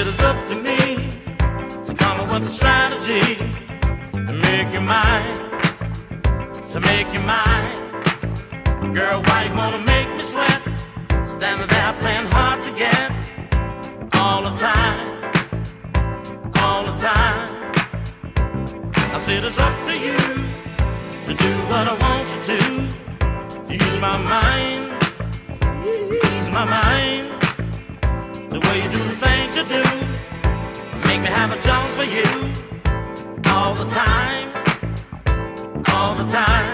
it's up to me to come up with a strategy to make you mine, to make you mine. Girl, why you wanna make me sweat? Standing there playing hard to get all the time, all the time. I said it's up to you to do what I want you to use my mind, ease my mind. The way you do the things you do, make me have a chance for you all the time, all the time.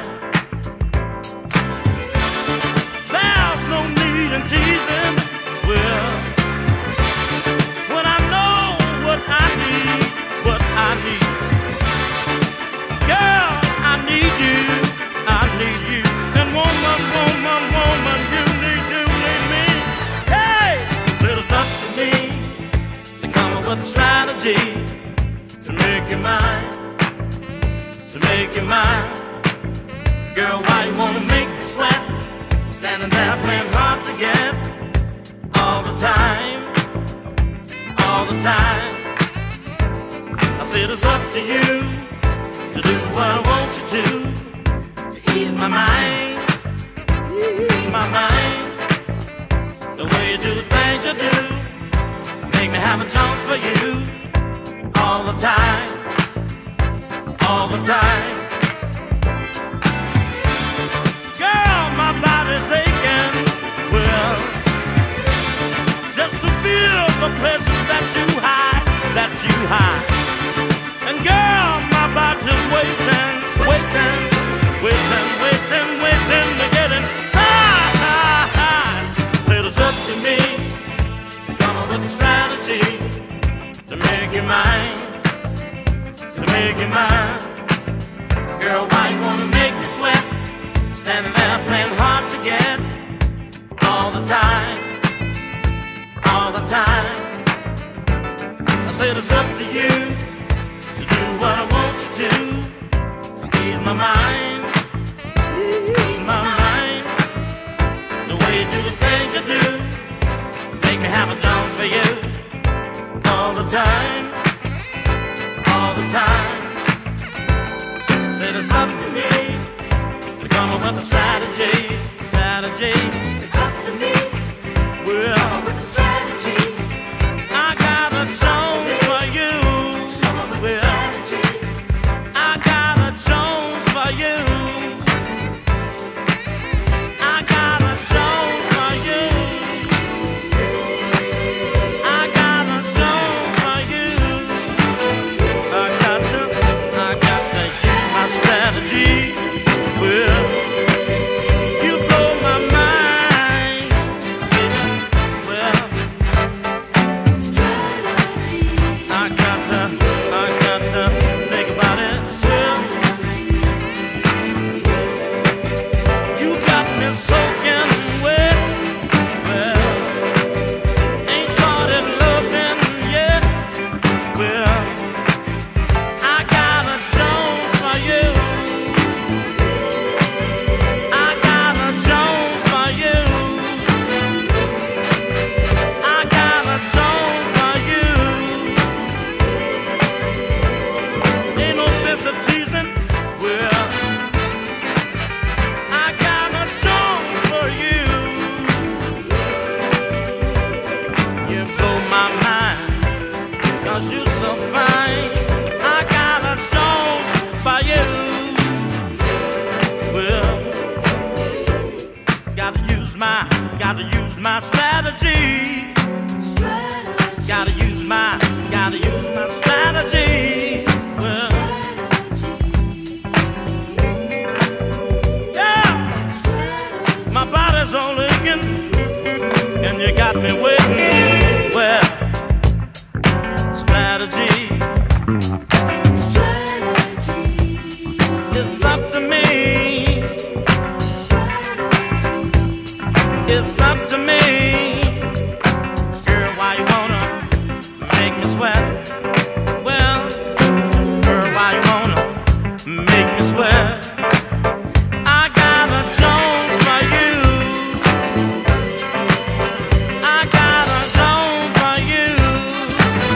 There's no need in teasing, well, when I know what I need, what I need. Girl, I need you, I need you. And woman, woman, woman, you need me. Hey, so it's up to me to come up with a strategy to make you mine, to make you mine. Girl, why you wanna make me sweat? Standing there playing hard to get all the time, all the time. I said it's up to you to do what I want you to ease my mind, ease my mind. The way you do the things you do, make me have a chance for you all the time, all the time. Girl, my body's aching, well, just to feel the places that you hide, that you hide. And girl, my body's waiting, waiting, waiting, waiting, waiting to get inside. Said it's up to me to come up with a strategy to make you mine, to make you mine. Girl, why you wanna make me sweat? Standing there playing hard to get all the time, all the time. I said it's up to you to do what I want you to ease my mind, ease my mind. The way you do the things you do, make me have a chance for you all the time, all the time. Said it's up to me to come up with a strategy, strategy. It's up to me, well, come up with a strategy. I got a Jones for you, well, I got a Jones for you. I got a Jones for you. I got a Jones for you. I got to use my strategy. Well, you blow my mind. Well, strategy. I got to think about it. Well, you got me soaking wet. Well, ain't started loving yet. Well, I got a Jones for you. I got a Jones for you. I got a Jones for you. Ain't no sense of teasing. Well, I got a Jones for you. You blow my mind, 'cause you're so fine. I got a Jones for you. Well, gotta use my strategy. Gotta use my strategy. Well, yeah, my body's all aching, and you got me waiting. Well, strategy. It's up to me. It's up to me. Girl, why you wanna make me sweat? Well, girl, why you wanna make me sweat? I got a Jones for you. I got a Jones for you.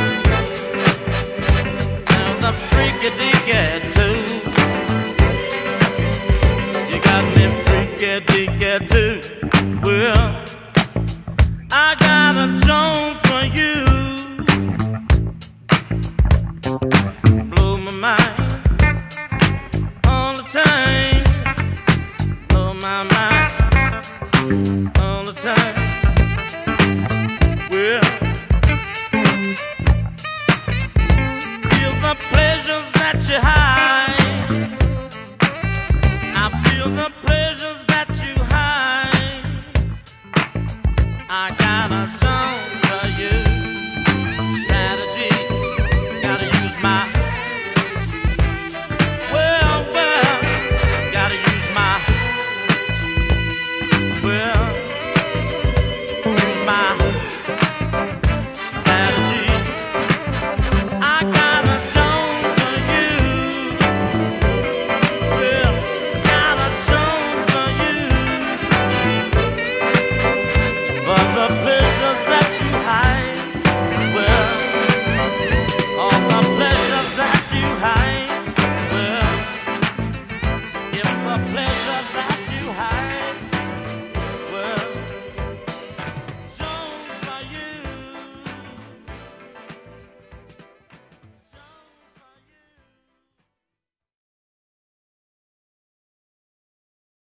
Well, I got a Jones for you. Blow my mind all the time. Blow my mind.